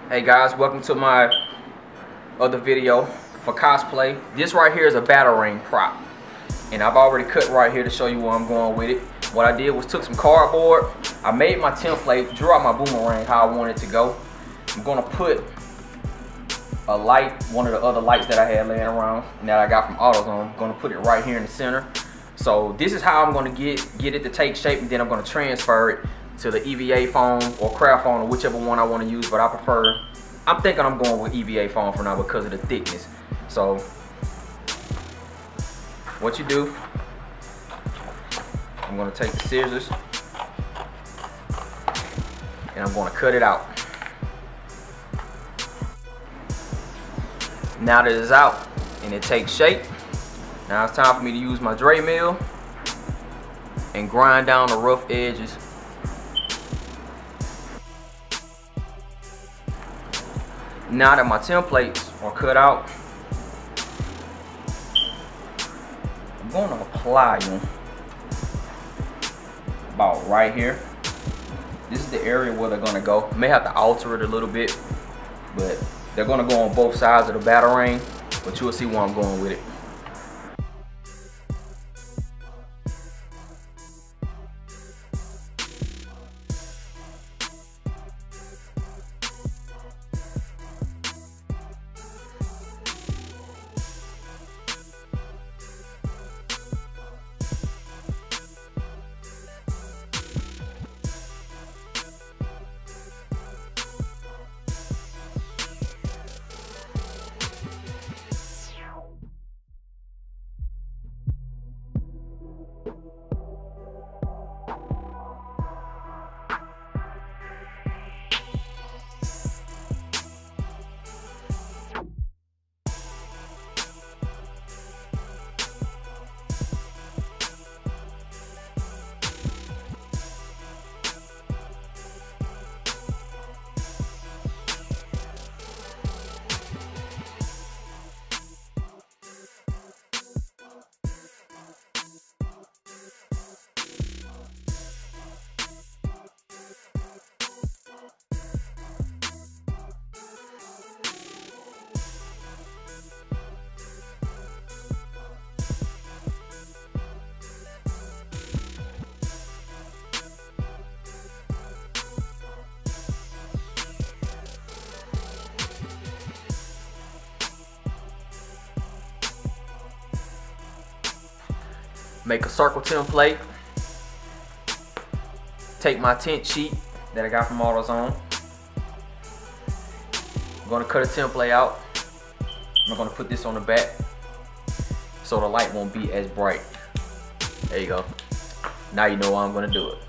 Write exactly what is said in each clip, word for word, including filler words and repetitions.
Hey guys, welcome to my other video for cosplay. This right here is a Batarang prop, and I've already cut right here to show you where I'm going with it. What I did was took some cardboard, I made my template, drew out my boomerang how I want it to go. I'm gonna put a light, one of the other lights that I had laying around and that I got from AutoZone. I'm gonna put it right here in the center. So this is how I'm gonna get get it to take shape, and then I'm gonna transfer it to the E V A foam or craft foam, or whichever one I want to use, but I prefer, I'm thinking I'm going with E V A foam for now because of the thickness. So what you do, I'm going to take the scissors and I'm going to cut it out. Now that it's out and it takes shape, now it's time for me to use my Dremel mill and grind down the rough edges. Now that my templates are cut out, I'm going to apply them about right here. This is the area where they're going to go. I may have to alter it a little bit, but they're going to go on both sides of the Batarang, but you'll see where I'm going with it. Make a circle template. Take my tent sheet that I got from AutoZone. I'm gonna cut a template out. I'm gonna put this on the back so the light won't be as bright. There you go. Now you know how I'm gonna do it.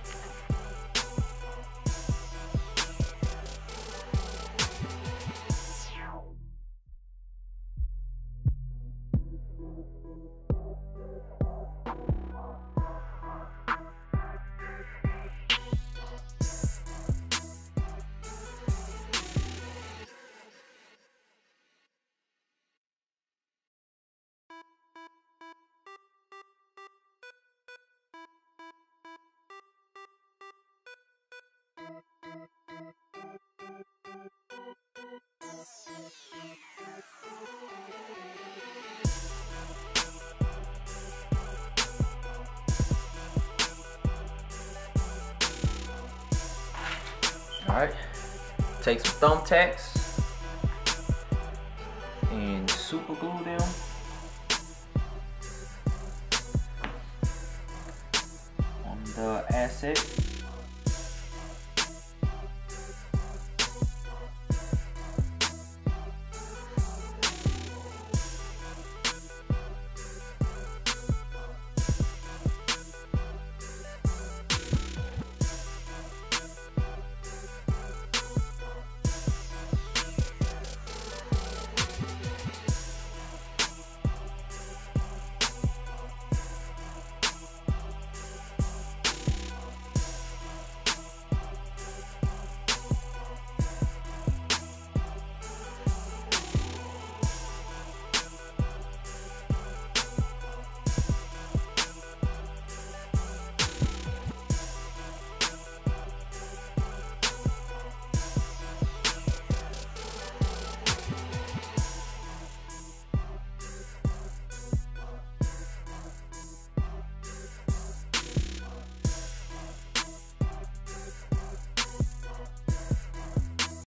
Alright, take some thumbtacks and super glue them on the asset.